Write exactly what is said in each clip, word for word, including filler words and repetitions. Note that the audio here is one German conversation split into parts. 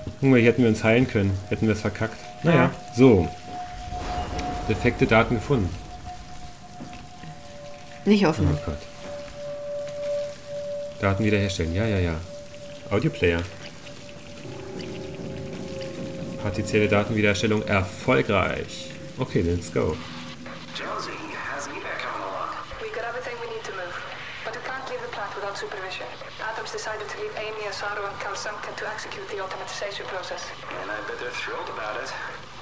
Guck mal, hier hätten wir uns heilen können. Hätten wir es verkackt. Naja, Ja. so. Defekte Daten gefunden. Nicht Oh offen. Gott. Daten wiederherstellen. Ja, ja, ja. Audioplayer. Partielle Datenwiederherstellung erfolgreich. Okay, let's go. Jonesy, how's evac coming along? We got everything we need to move, but we can't leave the plant without supervision. Adams decided to leave Amy, Asaro, and Kalsanka to execute the automatization process. And I bet they're thrilled about it.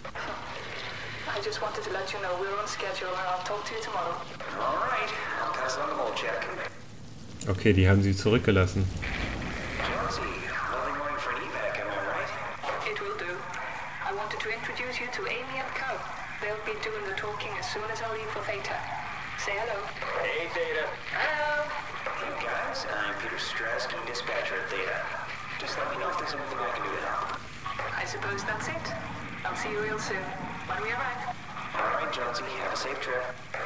I just wanted to let you know we're on schedule, and I'll talk to you tomorrow. All right, I'll pass it on to Volchek. Okay, die haben sie zurückgelassen. Jonesy, lovely morning for an evac, am I right? It will do. I wanted to introduce you to Amy and Cal. They'll be doing the talking as soon as I leave for Theta. Say hello. Hey, Theta. Hello. Hey, guys, I'm Peter Strask, dispatcher at Theta. Just let me know if there's anything I can do to help. I suppose that's it. I'll see you real soon, when we arrive. All right, Jonesy, have a safe trip.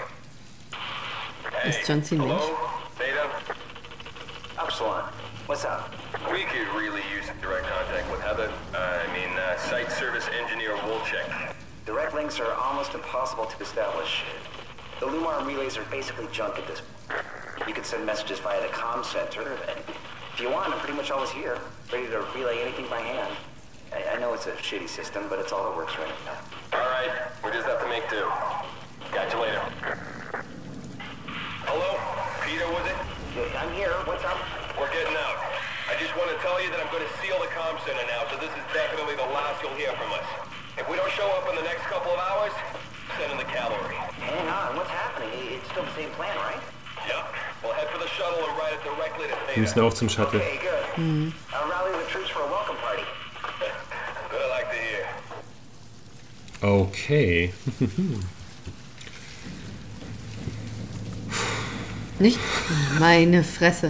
Ist John C. Mensch? Theta, Upsilon, what's up? we could really use some direct contact with Heather. Uh, I mean, uh, site service engineer Wolchek. Direct links are almost impossible to establish. The Lumar relays are basically junk at this point. You can send messages via the comm center, and if you want, I'm pretty much always here, ready to relay anything by hand. I, I know it's a shitty system, but it's all that works right now. All right, we just have to make do. Catch you later. Hello? Peter, was it? Yeah, I'm here. What's up? We're getting out. I just want to tell you that I'm going to seal the comm center now, so this is definitely the last you'll hear from us. If we don't show up in the next couple of hours, send in the cavalry. Hang on. What's happening? It's still the same plan, right? Yep. We'll head for the shuttle and ride it directly to Wir müssen Theta. auch zum Shuttle. Okay, good. I'll rally the troops for a welcome party. Good, I like to hear. Okay. Nicht? Meine Fresse.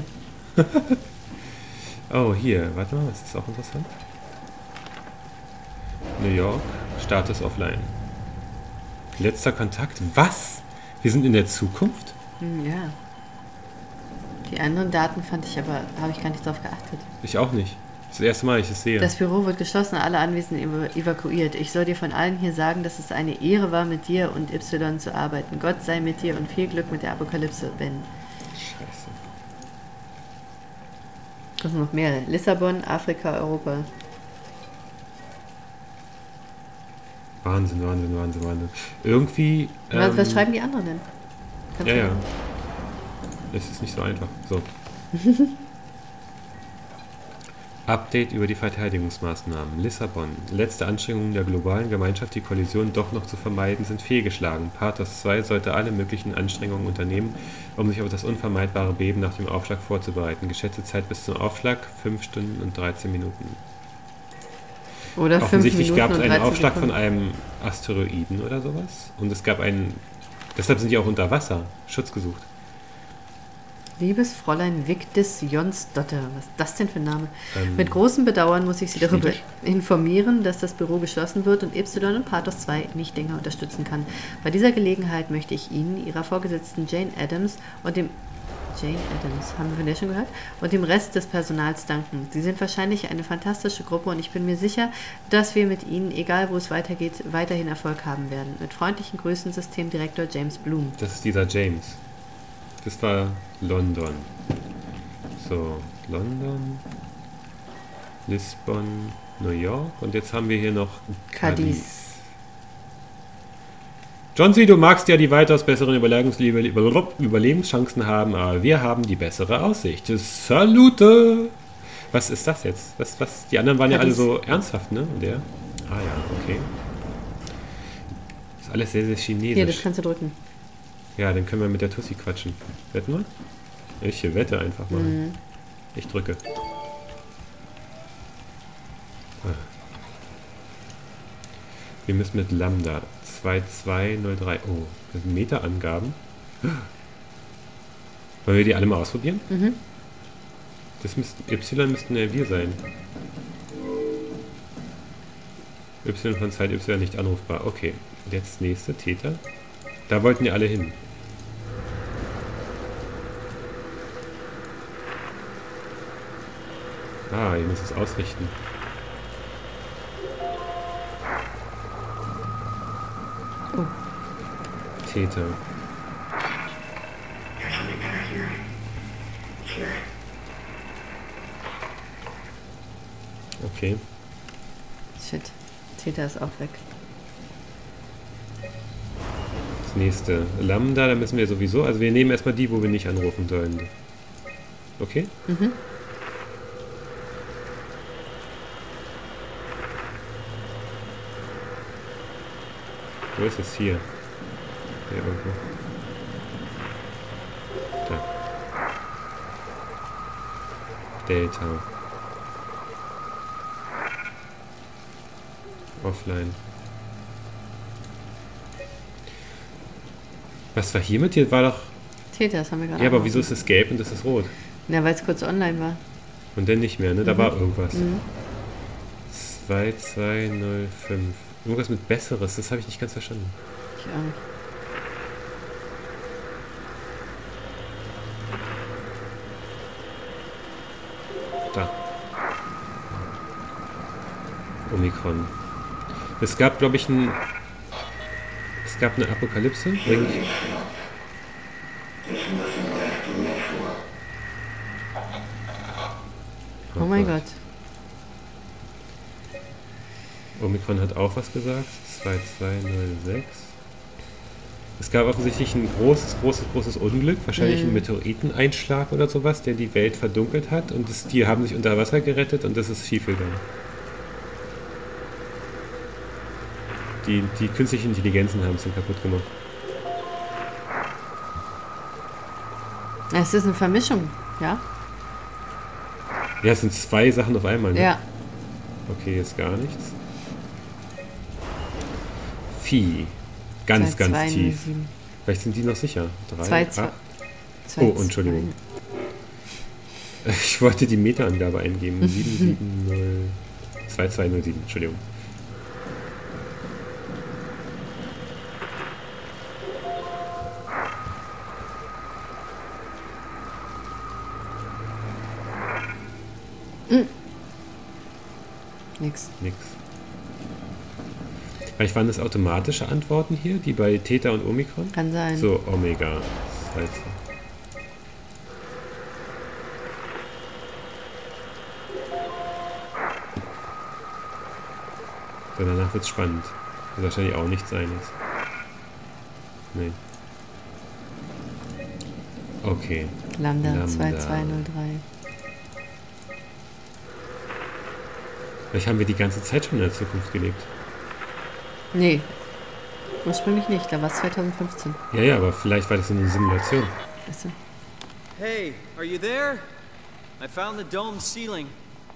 Oh, hier. Warte mal, das ist auch interessant. New York. Status offline. Letzter Kontakt. Was? Wir sind in der Zukunft? Hm, ja. Die anderen Daten fand ich aber, habe ich gar nicht drauf geachtet. Ich auch nicht. Das erste Mal, ich es sehe. Das Büro wird geschlossen, alle Anwesenden ev- evakuiert. Ich soll dir von allen hier sagen, dass es eine Ehre war, mit dir und Y zu arbeiten. Gott sei mit dir und viel Glück mit der Apokalypse, Ben. Scheiße. Das sind noch mehr. Lissabon, Afrika, Europa. Wahnsinn, Wahnsinn, Wahnsinn, Wahnsinn. Irgendwie... was, ähm, was schreiben die anderen denn? Kannst Ja, du- ja. Es ist nicht so einfach. So. Update über die Verteidigungsmaßnahmen. Lissabon. Letzte Anstrengungen der globalen Gemeinschaft, die Kollision doch noch zu vermeiden, sind fehlgeschlagen. Pathos zwei sollte alle möglichen Anstrengungen unternehmen, um sich auf das unvermeidbare Beben nach dem Aufschlag vorzubereiten. Geschätzte Zeit bis zum Aufschlag fünf Stunden und dreizehn Minuten. Oder fünf Offensichtlich Minuten gab es und einen dreizehn Aufschlag Sekunden. von einem Asteroiden oder sowas. Und es gab einen... Deshalb sind die auch unter Wasser. Schutz gesucht. Liebes Fräulein Vigdis Jonsdotter, was ist das denn für ein Name? Ähm, Mit großem Bedauern muss ich Sie darüber Schwedisch. informieren, dass das Büro geschlossen wird und Y und Pathos zwei nicht länger unterstützen kann. Bei dieser Gelegenheit möchte ich Ihnen, Ihrer Vorgesetzten Jane Adams und dem Jane Adams, haben wir von der schon gehört, und dem Rest des Personals danken. Sie sind wahrscheinlich eine fantastische Gruppe und ich bin mir sicher, dass wir mit Ihnen, egal wo es weitergeht, weiterhin Erfolg haben werden. Mit freundlichen Grüßen, Systemdirektor James Bloom. Das ist dieser James. Das war London. So, London, Lissabon, New York und jetzt haben wir hier noch Cadiz. Cadiz. John C., du magst ja die weitaus besseren Überlegungs- Über- Überlebenschancen haben, aber wir haben die bessere Aussicht. Salute! Was ist das jetzt? Was, was? Die anderen waren ja alle Cadiz. so ernsthaft, ne? Und der? Ah ja, okay. Ist alles sehr, sehr chinesisch. Hier, das kannst du drücken. Ja, dann können wir mit der Tussi quatschen. Wetten wir? Ich wette einfach mal. Mhm. Ich drücke. Ah. Wir müssen mit Lambda zwei zwei null drei. Oh, das sind Meterangaben. Wollen wir die alle mal ausprobieren? Mhm. Das müssten, Y müssten ja wir sein. Y von Zeit Y nicht anrufbar. Okay. Und jetzt das nächste, Theta. Da wollten die alle hin. Ah, ihr müsst es ausrichten. Täter. Okay. Shit. Täter ist auch weg. Das nächste. Lambda, da müssen wir sowieso... Also wir nehmen erstmal die, wo wir nicht anrufen sollen. Okay? Mhm. Wo ist es? Hier. Hier irgendwo. Da. Delta. Offline. Was war hier mit dir? War doch... Täter, das haben wir gerade. Ja, aber auch wieso ist es gelb und das ist rot? Na, weil es kurz online war. Und dann nicht mehr, ne? Da Mhm. war irgendwas. Mhm. zwei zwei null fünf. Irgendwas mit Besseres, das habe ich nicht ganz verstanden. Ich auch nicht. Da. Omikron. Es gab, glaube ich, ein... Es gab eine Apokalypse. Eigentlich. Oh mein Gott. Omikron hat auch was gesagt. zwei zwei null sechs. Es gab offensichtlich ein großes, großes, großes Unglück. Wahrscheinlich Mhm. ein Meteoriteneinschlag oder sowas, der die Welt verdunkelt hat. Und das, die haben sich unter Wasser gerettet und das ist schiefgegangen. Die, die künstlichen Intelligenzen haben es dann kaputt gemacht. Es ist eine Vermischung, ja? Ja, es sind zwei Sachen auf einmal. Ne? Ja. Okay, jetzt gar nichts. Vieh. Ganz, zwei, ganz zwei, tief. null, sieben. Vielleicht sind die noch sicher. Drei, Zwei, zwei, acht. zwei, Oh, Entschuldigung. Ich wollte die Meta-Angabe eingeben. sieben sieben null zwei zwei null sieben. Entschuldigung. Nix. Nix. Vielleicht waren das automatische Antworten hier, die bei Theta und Omikron? Kann sein. So, Omega. Das heißt, so, danach wird's spannend. Wird wahrscheinlich auch nichts sein jetzt. Nee. Okay. Lambda, Lambda. zwei zwei null drei. Vielleicht haben wir die ganze Zeit schon in der Zukunft gelebt. Nee. Ursprünglich nicht, da war es zwanzig fünfzehn. Ja, ja, aber vielleicht war das eine Simulation. Weißt du? Hey, are you there? I found the dome ceiling.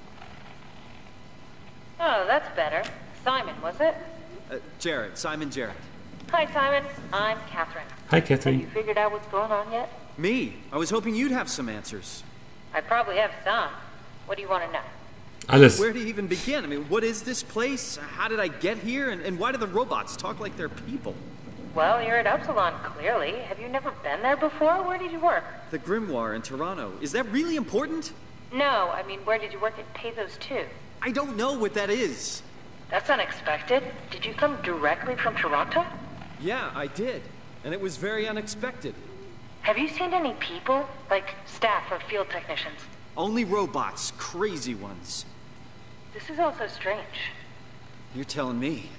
Oh, that's better. Simon, was it? Uh, Jared, Simon Jared. Hi, Simon. I'm Catherine. Hi, Have you Catherine. figured out what's going on yet? Me? I was hoping you'd have some answers. I probably have some. What do you want to know? Alles. Where to even begin? I mean, what is this place? How did I get here? And, and why do the robots talk like they're people? Well, you're at Upsilon, clearly. Have you never been there before? Where did you work? The Grimoire in Toronto. Is that really important? No, I mean, where did you work at Pathos two? I don't know what that is. That's unexpected. Did you come directly from Toronto? Yeah, I did. And it was very unexpected. Have you seen any people? Like staff or field technicians? Only robots, crazy ones. This is also strange. You're telling me.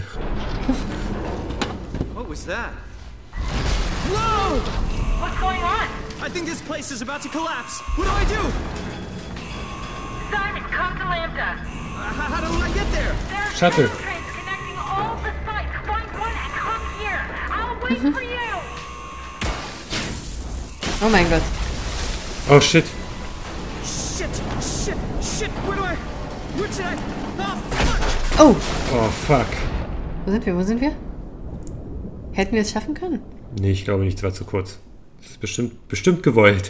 What was that? Whoa! What's going on? I think this place is about to collapse. What do I do? Simon, come to Lambda. Uh, how, how do I get there? There are Shuttle. train trains connecting all the sites. Find one and come here. I'll wait for you. Oh mein Gott. Oh, shit. Shit! Shit! Shit! Where do I... Where did I... Oh, fuck! Oh, Oh, fuck. wo sind wir? Wo sind wir? Hätten wir es schaffen können? Nee, ich glaube nicht, es war zu kurz. Das ist bestimmt, bestimmt gewollt.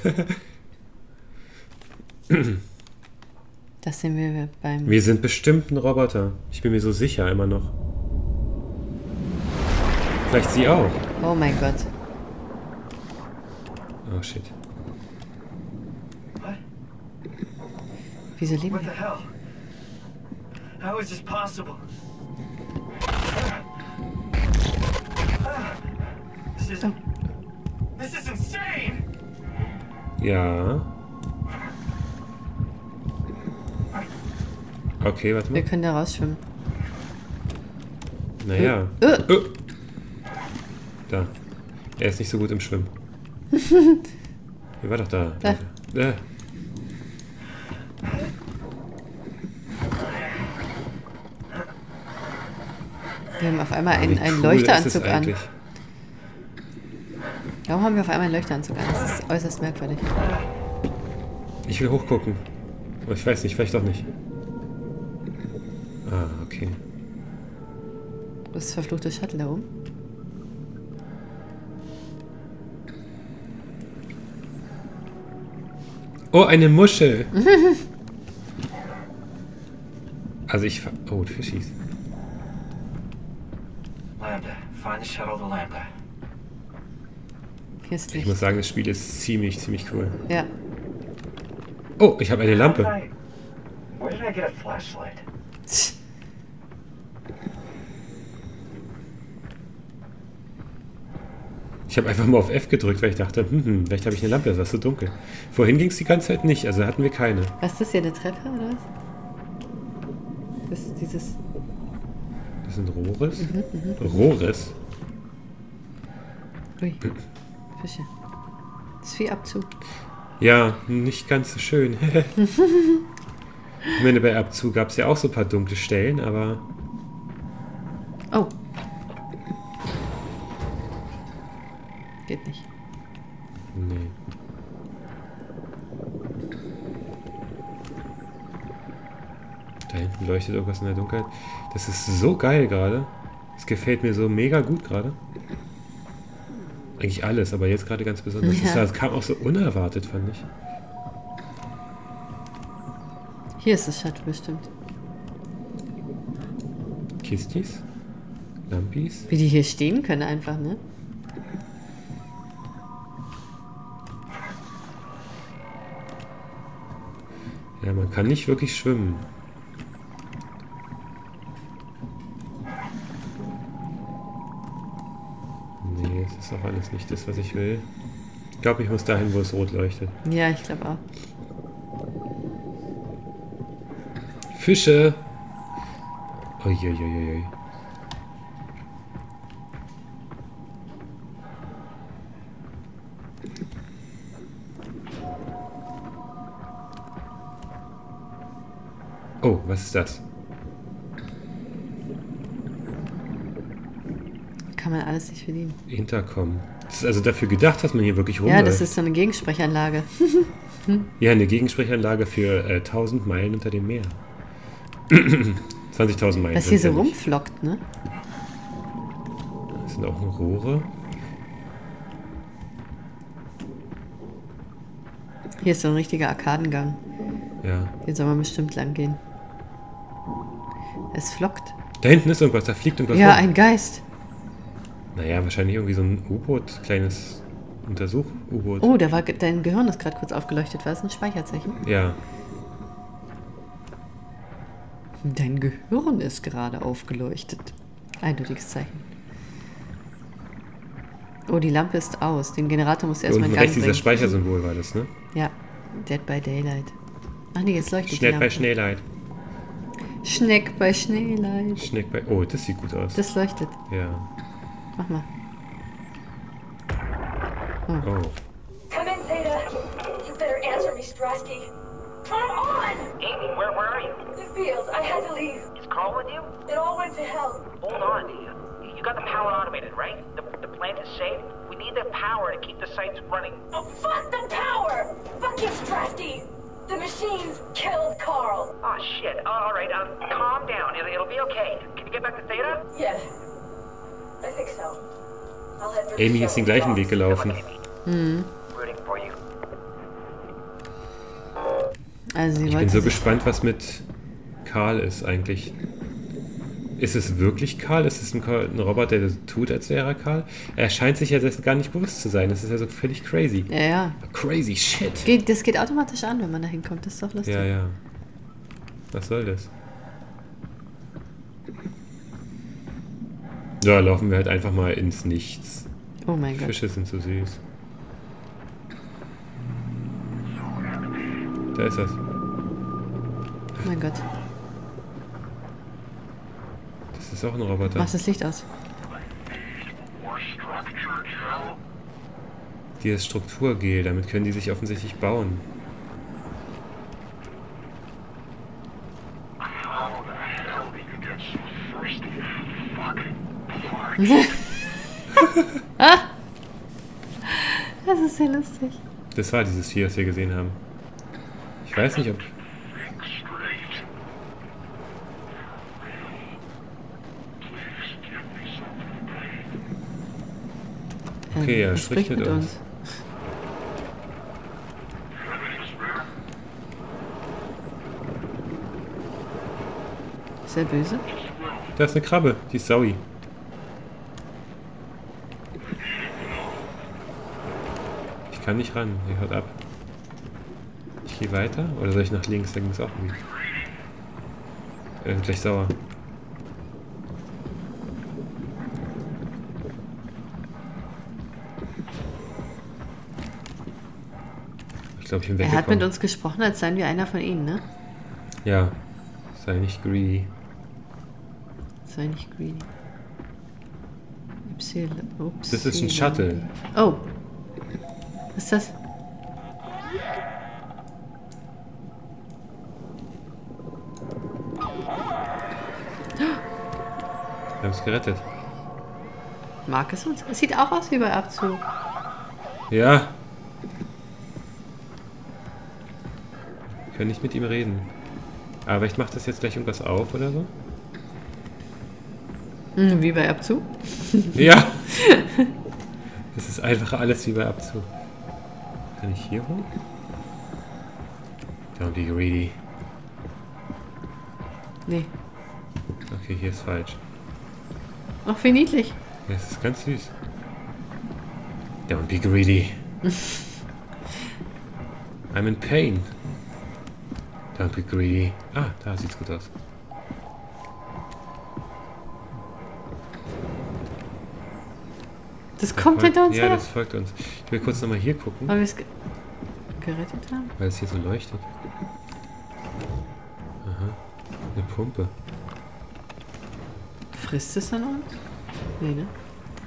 Das sehen wir beim... Wir sind bestimmt ein Roboter. Ich bin mir so sicher, immer noch. Vielleicht sie auch. Oh mein Gott. Oh, shit. What? Wieso leben What the wir? hell? How is this possible? This is... This is insane! Ja. Okay, warte Wir mal. können da rausschwimmen. Naja. Äh. Äh. Da. Er ist nicht so gut im Schwimmen. Er war doch da. Da. Äh. Wir haben auf einmal Wie einen, einen cool ist es Leuchteranzug an. eigentlich? Warum haben wir auf einmal einen Leuchteranzug an? Das ist äußerst merkwürdig. Ich will hochgucken. Aber ich weiß nicht, vielleicht doch nicht. Ah, okay. Das verfluchte Shuttle da oben. Oh, eine Muschel! Also ich... Oh, Fischis. Lambda. Find the shuttle to Lambda. Hier ist Ich Licht. muss sagen, das Spiel ist ziemlich, ziemlich cool. Ja. Oh, ich habe eine Lampe. Where did I get a flashlight? Ich habe einfach mal auf F gedrückt, weil ich dachte, hm, hm vielleicht habe ich eine Lampe, das war so dunkel. Vorhin ging es die ganze Zeit nicht, also hatten wir keine. Was ist das hier, eine Treppe oder was? Das ist dieses... Das sind Rohres? Rohres? Ui. Fische. Das ist Viehabzug. Ja, nicht ganz so schön. Ich meine, bei Abzug gab es ja auch so ein paar dunkle Stellen, aber... Oh. Geht nicht. Nee. Da hinten leuchtet irgendwas in der Dunkelheit. Das ist so geil gerade. Das gefällt mir so mega gut gerade. Eigentlich alles, aber jetzt gerade ganz besonders. Ja. Das kam auch so unerwartet, fand ich. Hier ist das Shuttle bestimmt. Kistis? Lampis? Wie die hier stehen können einfach, ne? Ja, man kann nicht wirklich schwimmen. Nee, es ist auch alles nicht das, was ich will. Ich glaube, ich muss dahin, wo es rot leuchtet. Ja, ich glaube auch. Fische! Uiuiuiui. Oh, was ist das? Kann man alles nicht verdienen. Intercom. Das ist also dafür gedacht, dass man hier wirklich rumläuft. Ja, das ist so eine Gegensprechanlage. Ja, eine Gegensprechanlage für äh, tausend Meilen unter dem Meer. zwanzigtausend Meilen. Was hier so sind's ja nicht. rumflockt, ne? Das sind auch noch Rohre. Hier ist so ein richtiger Arkadengang. Ja. Hier soll man bestimmt lang gehen. Es flockt. Da hinten ist irgendwas, da fliegt irgendwas Ja, rum. ein Geist. Naja, wahrscheinlich irgendwie so ein U-Boot, kleines Untersuch-U-Boot. Oh, da war ge- dein Gehirn ist gerade kurz aufgeleuchtet. War das ein Speicherzeichen? Ja. Dein Gehirn ist gerade aufgeleuchtet. Eindeutiges Zeichen. Oh, die Lampe ist aus. Den Generator musst du Hier erstmal unten in Gang rechts dieser bringen. Speichersymbol war das, ne? Ja, Dead by Daylight. Ach nee, jetzt leuchtet Schnell die bei Lampe. Schneelight. Schneck bei Schneelight. Schneck bei... Oh, das sieht gut aus. Das leuchtet. Ja. Mach mal. Oh. Come in, Zeta. You better answer me, Strasky. Come on! Amy, where, where are you? The fields. I had to leave. Is Carl with you? It all went to hell. Hold on. You got the power automated, right? The, the plant is safe? We need the power to keep the sites running. Oh, fuck the power! Fuck you, Strasky! The machines killed Carl. Oh, shit. Oh, all right, um, calm down. It'll, it'll be okay. Can you get back to Theta? Yeah. I think so. I'll head for the Amy ist den shuttle. gleichen Weg gelaufen. Mhm. Rooting for you. Also sie Ich bin wollte so sich- gespannt, was mit Karl ist eigentlich. Ist es wirklich Karl? Ist es ein, Karl, ein Roboter, der so tut, als wäre er Karl? Er scheint sich ja selbst gar nicht bewusst zu sein. Das ist ja so völlig crazy. Ja, ja. Crazy shit. Geht, das geht automatisch an, wenn man da hinkommt. Das ist doch lustig. Ja, ja. Was soll das? Ja, laufen wir halt einfach mal ins Nichts. Oh mein Gott. Fische sind so süß. Da ist das. Oh mein Gott. Das ist auch ein Roboter. Mach das Licht aus. Dieses Strukturgel, damit können die sich offensichtlich bauen. Ah! Das ist sehr lustig. Das war dieses Vieh, was wir gesehen haben. Ich weiß nicht, ob... Okay, Ähm, er spricht mit uns. Ist er böse? Da ist eine Krabbe, die ist Zoe. Ich kann nicht ran, er hört ab. Ich gehe weiter oder soll ich nach links? Da ging es auch nicht. Er ist gleich sauer. Ich glaube, ich bin Er weggekommen. hat mit uns gesprochen, als seien wir einer von ihnen, ne? Ja, sei nicht greedy. Sei nicht greedy. Ypsil Ups. Das ist ein Shuttle. Oh. Was ist das? Wir haben es gerettet. Mag es uns? Es sieht auch aus wie bei Abzug. Ja. Wir können nicht mit ihm reden. Aber vielleicht macht das jetzt gleich irgendwas auf oder so. Hm, wie bei Abzug? Ja. Es ist einfach alles wie bei Abzug. Kann ich hier hoch? Don't be greedy. Nee. Okay, hier ist falsch. Ach, wie niedlich. Ja, es ist ganz süß. Don't be greedy. I'm in pain. Don't be greedy. Ah, da sieht's gut aus. Das kommt hinter uns Ja, her. das folgt uns. Ich will kurz nochmal hier gucken, Weil wir es ge gerettet haben. weil es hier so leuchtet. Aha. Eine Pumpe. Frisst es an uns? Nee, ne?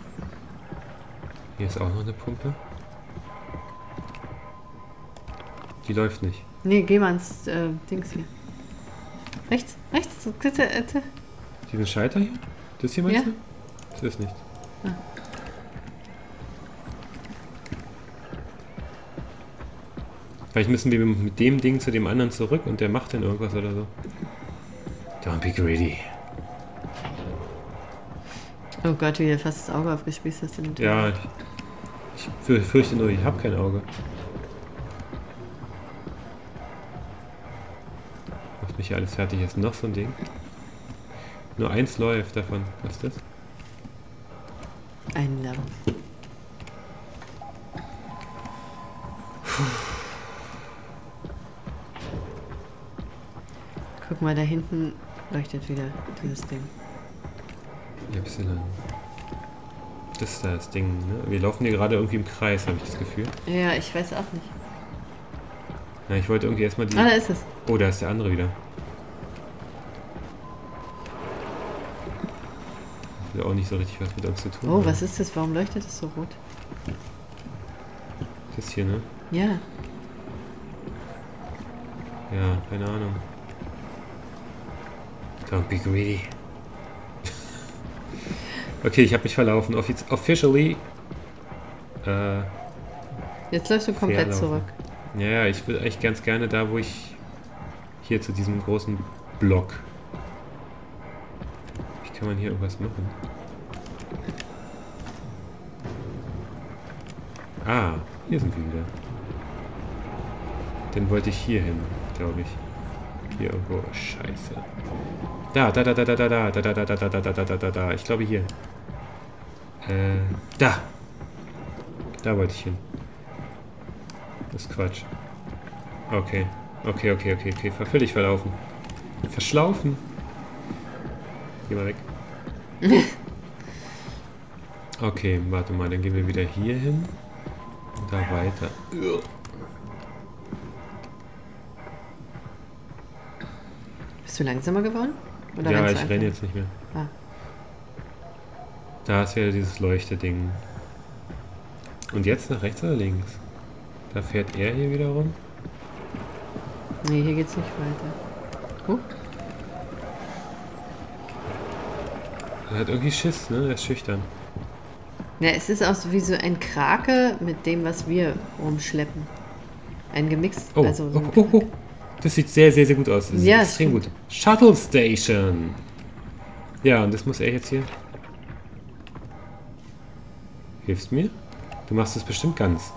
Hier ist auch noch eine Pumpe. Die läuft nicht. Nee, geh mal ins äh, Dings hier. Rechts, rechts. Bitte, bitte. Diesen Schalter hier? Das hier meinst Ja. du? Das ist nicht. Ah. Vielleicht müssen wir mit dem Ding zu dem anderen zurück und der macht dann irgendwas oder so. Don't be greedy. Oh Gott, wie dir fast das Auge aufgespießt hast. In dem Ja, ich, ich für- fürchte nur, ich habe kein Auge. Macht mich hier alles fertig. Ist noch so ein Ding. Nur eins läuft davon. Was ist das? Ein Lamm. Guck mal, da hinten leuchtet wieder dieses Ding. Y. Das ist das Ding, ne? Wir laufen hier gerade irgendwie im Kreis, habe ich das Gefühl. Ja, ich weiß auch nicht. Na, ich wollte irgendwie erstmal die... Ah, da ist es. Oh, da ist der andere wieder. Das will auch nicht so richtig was mit uns zu tun Oh, haben. was ist das? Warum leuchtet es so rot? Das hier, ne? Ja. Ja, keine Ahnung. Don't be greedy. Okay, ich habe mich verlaufen. Offiz officially. Äh, Jetzt läufst du komplett Verlaufen. zurück. ja, ja, ich will eigentlich ganz gerne da, wo ich... Hier zu diesem großen Block. Wie kann man hier irgendwas machen? Ah, hier sind wir wieder. Dann wollte ich hier hin, glaube ich. Hier irgendwo. Scheiße. Da, da, da, da, da, da, da, da, da, da, da, da, da, da, da, da, da. Ich glaube hier. Äh, da. Da wollte ich hin. Das ist Quatsch. Okay. Okay, okay, okay, okay. Ver völlig verlaufen. Verschlaufen. Geh mal weg. Okay, warte mal, dann gehen wir wieder hier hin. Und da weiter. Bist du langsamer geworden? Oder Ja, rennst ich du renne einfach? jetzt nicht mehr. Ah. Da ist wieder dieses Leuchteding. Und jetzt nach rechts oder links? Da fährt er hier wieder rum. Nee, hier geht's nicht weiter. Huh? Er hat irgendwie Schiss, ne? Er ist schüchtern. Ja, es ist auch so wie so ein Krake mit dem, was wir rumschleppen. Ein gemixt. Oh, also so oh, ein oh, oh. Das sieht sehr, sehr, sehr gut aus. Das ist Ja, extrem stimmt. gut. Shuttle Station. Ja, und das muss er jetzt hier. Hilfst mir? Du machst es bestimmt ganz.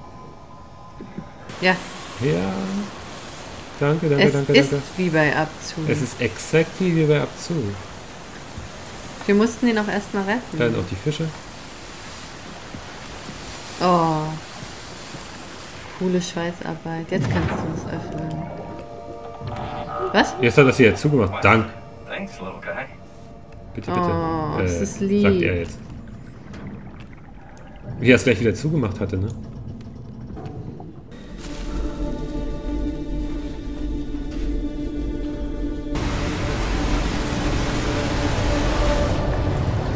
Ja, Ja. Danke, danke, es danke, ist danke. wie bei Abzug. Es ist exakt wie bei Abzug. Wir mussten ihn auch erstmal retten. Dann auch die Fische. Oh. Coole Schweißarbeit. Jetzt kannst du es öffnen. Was? Jetzt hat er das hier zugemacht. Dank. Thanks, little guy. Bitte, bitte. Oh, äh, es ist lieb. sagt er jetzt. Wie er es gleich wieder zugemacht hatte, ne?